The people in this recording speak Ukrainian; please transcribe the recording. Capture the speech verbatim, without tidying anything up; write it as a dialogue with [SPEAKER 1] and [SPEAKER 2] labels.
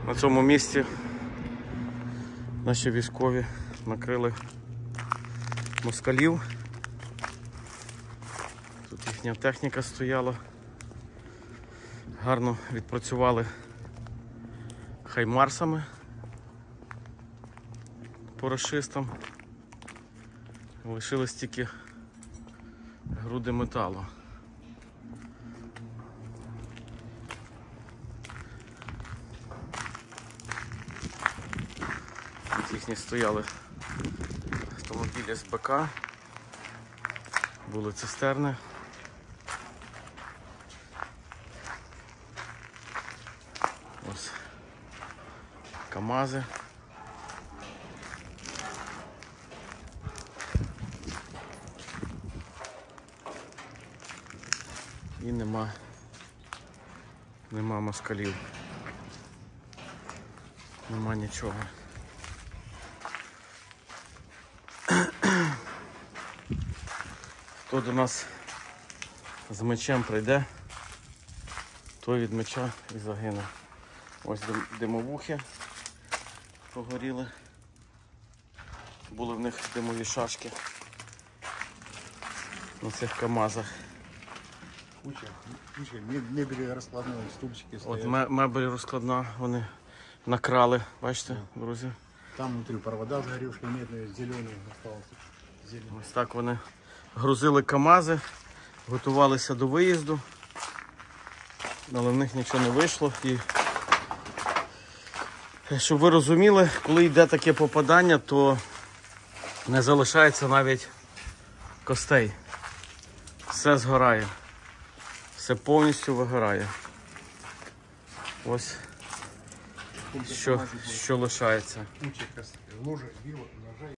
[SPEAKER 1] На цьому місці наші військові накрили москалів. Тут їхня техніка стояла. Гарно відпрацювали хаймарсами по рашистам. Лишились тільки груди металу. Тут їхні стояли автомобілі з БК, були цистерни. Ось КАМАЗи. І нема, нема москалів. Нема нічого. Хто до нас з мечем прийде, той від меча і загине. Ось димовухи погоріли. Були в них димові шашки на цих КАМАЗах.
[SPEAKER 2] Куча, куча мебелі розкладної, стульчики стоять.
[SPEAKER 1] От мебель розкладна, вони накрали, бачите, друзі?
[SPEAKER 2] Там внутрі провода згорівші, медні, зелені осталося. Зелені.
[SPEAKER 1] Ось так вони грузили КАМАЗи, готувалися до виїзду, але в них нічого не вийшло. І щоб ви розуміли, коли йде таке попадання, то не залишається навіть костей. Все згорає. Все повністю вигорає. Ось що, що лишається.
[SPEAKER 2] Куча лужи, ножей.